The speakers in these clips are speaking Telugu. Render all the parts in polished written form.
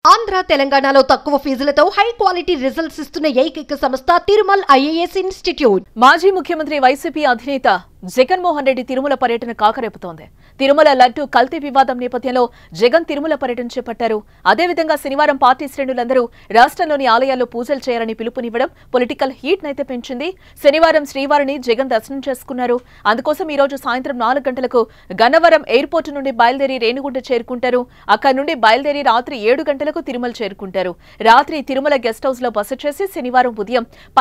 ఆంధ్ర తెలంగాణలో తక్కువ ఫీజులతో హై క్వాలిటీ రిజల్ట్స్ ఇస్తున్న ఏకైక సంస్థ తిరుమల్ ఐఏఎస్ ఇన్స్టిట్యూట్. మాజీ ముఖ్యమంత్రి వైసీపీ అధినేత జగన్మోహన్ రెడ్డి తిరుమల పర్యటన కాకరేపుతోంది. తిరుమల లడ్డు కల్తీ వివాదం నేపథ్యంలో జగన్ తిరుమల పర్యటన చేపట్టారు. అదేవిధంగా శనివారం పార్టీ శ్రేణులందరూ రాష్ట్రంలోని ఆలయాల్లో పూజలు చేయాలని పిలుపునివ్వడం పొలిటికల్ హీట్ నైతే పెంచింది. శనివారం శ్రీవారిని జగన్ దర్శనం చేసుకున్నారు. అందుకోసం ఈ రోజు సాయంత్రం 4 గంటలకు గన్నవరం ఎయిర్పోర్టు నుండి బయలుదేరి రేణిగుంట చేరుకుంటారు. అక్కడి నుండి బయలుదేరి రాత్రి 7 గంటలకు తిరుమల చేరుకుంటారు. రాత్రి తిరుమల గెస్ట్ హౌస్ లో బస చేసి శనివారం ఉదయం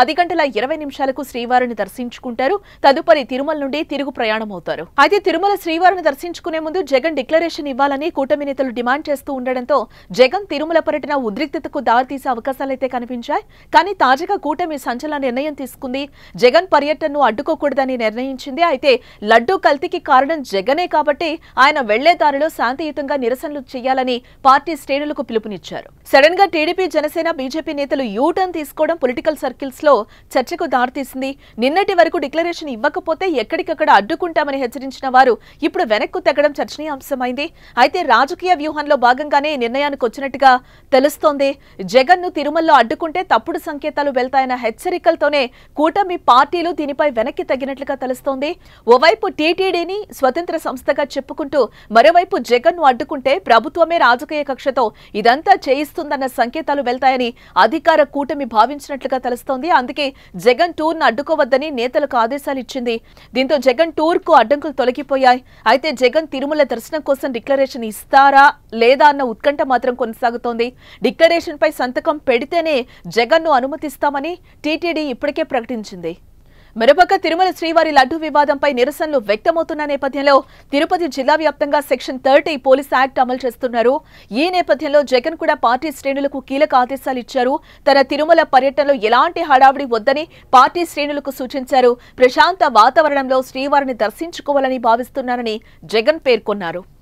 10:20 శ్రీవారిని దర్శించుకుంటారు. తదుపరి తిరుమల నుండి తిరుగు ప్రయాణం అవుతారు. అయితే తిరుమల శ్రీవారిని దర్శించుకునే ముందు జగన్ డిక్లరేషన్ ఇవ్వాలని కూటమి నేతలు డిమాండ్ చేస్తూ ఉండడంతో జగన్ తిరుమల పర్యటన ఉద్రిక్తతకు దారితీసే అవకాశాలైతే కనిపించాయి. కానీ తాజాగా కూటమి సంచలన నిర్ణయం తీసుకుంది. జగన్ పర్యటనను అడ్డుకోకూడదని నిర్ణయించింది. అయితే లడ్డూ కల్తీకి కారణం జగనే కాబట్టి ఆయన వెళ్లే దారిలో శాంతియుతంగా నిరసనలు చేయాలని పార్టీ శ్రేణులకు పిలుపునిచ్చారు. సడన్ గా టీడీపీ, జనసేన, బీజేపీ నేతలు యూటర్న్ తీసుకోవడం పొలిటికల్ సర్కిల్స్ లో చర్చకు దారితీసింది. నిన్నటి వరకు డిక్లరేషన్ ఇవ్వకపోతే ఎక్కడికక్కడ అడ్డుకుంటామని హెచ్చరించిన వారు ఇప్పుడు వెనక్కు తగ్గడం చర్చనీయాంశమైంది. అయితే రాజకీయ వ్యూహంలో భాగంగానే ఈ నిర్ణయానికి వచ్చినట్టుగా తెలుస్తోంది. జగన్ ను తిరుమలలో అడ్డుకుంటే తప్పుడు సంకేతాలు వెళ్తాయన్న హెచ్చరికలతోనే కూటమి పార్టీలు దీనిపై వెనక్కి తగ్గినట్లుగా తెలుస్తోంది. ఓవైపు టీటీడీని స్వతంత్ర సంస్థగా చెప్పుకుంటూ మరోవైపు జగన్ ను అడ్డుకుంటే ప్రభుత్వమే రాజకీయ కక్షతో ఇదంతా చేయిస్తుందన్న సంకేతాలు వెళ్తాయని అధికార కూటమి భావించినట్లుగా తెలుస్తోంది. అందుకే జగన్ టూర్ ను అడ్డుకోవద్దని నేతలకు ఆదేశాలు ఇచ్చింది. దీంతో జగన్ టూర్ కు అడ్డంకులు తొలగిపోయాయి. అయితే జగన్ తిరుమల దర్శనం కోసం డిక్లరేషన్ ఇస్తారా లేదా అన్న ఉత్కంఠ మాత్రం కొనసాగుతోంది. డిక్లరేషన్ పై సంతకం పెడితేనే జగన్ ను అనుమతిస్తామని టీటీడీ ఇప్పటికే ప్రకటించింది. మరోపక్క తిరుమల శ్రీవారి లడ్డూ వివాదంపై నిరసనలు వ్యక్తమవుతున్న నేపథ్యంలో తిరుపతి జిల్లా వ్యాప్తంగా సెక్షన్ 30 పోలీస్ యాక్ట్ అమలు చేస్తున్నారు. ఈ నేపథ్యంలో జగన్ కూడా పార్టీ శ్రేణులకు కీలక ఆదేశాలు ఇచ్చారు. తన తిరుమల పర్యటనలో ఎలాంటి హడావిడి వద్దని పార్టీ శ్రేణులకు సూచించారు. ప్రశాంత వాతావరణంలో శ్రీవారిని దర్శించుకోవాలని భావిస్తున్నారని జగన్ పేర్కొన్నారు.